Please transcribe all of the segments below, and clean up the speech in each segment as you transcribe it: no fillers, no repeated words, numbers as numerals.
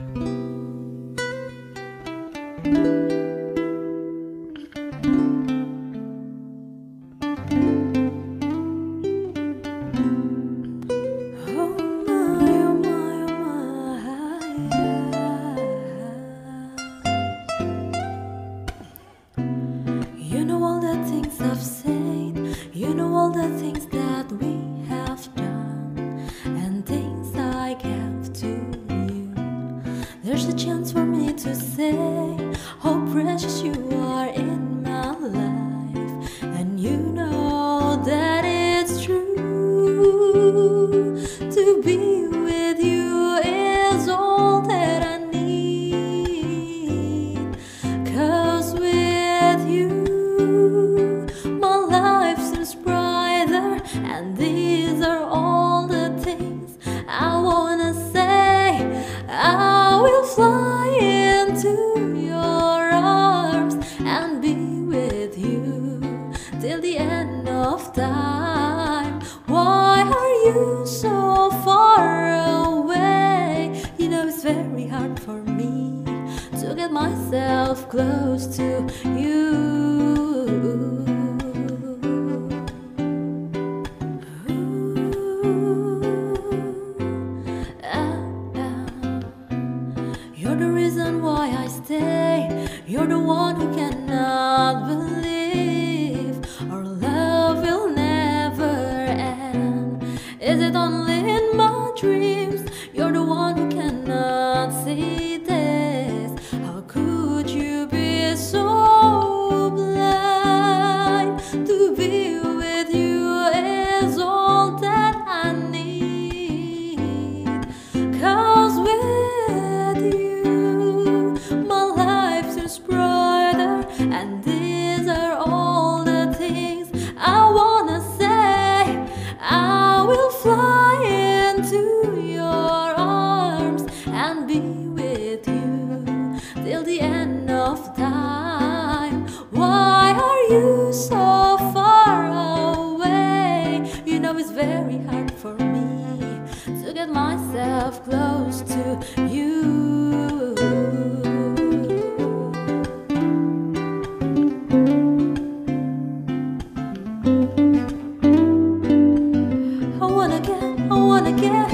You know all the things I've said, you know all the things that we have done, and things I gave to you. There's a chance for me to say how precious you are in my life, and you know that it's true. To be with you is all that I need, 'cause with you my life seems brighter, and these are all the things I wanna say. I will fly into your arms and be with you till the end of time. Why are you so far away? You know it's very hard for me to get myself close to you. You're the reason why I stay. You're the one who cannot believe our love will never end. Is it only in my dreams? You're the one who cannot see this. How could you be so blind? To be with you is all that I need, 'cause with you my life seems brighter, and these are all the things I wanna say. I will fly into your arms and be with you till the end of time. Why are you so far away? You know it's very hard for me to get myself close to you. I wanna get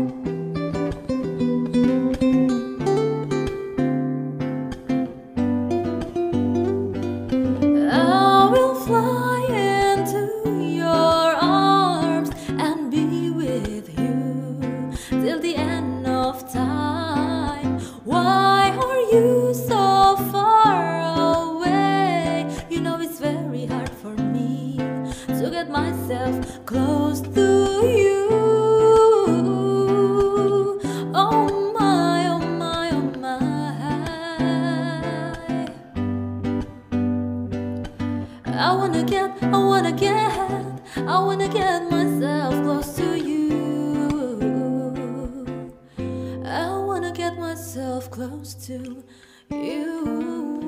I will fly into your arms and be with you till the end of time. Why are you so far away? You know it's very hard for me to get myself close to you. Oh my, oh my, oh my. I wanna get myself close to you. I wanna get myself close to you.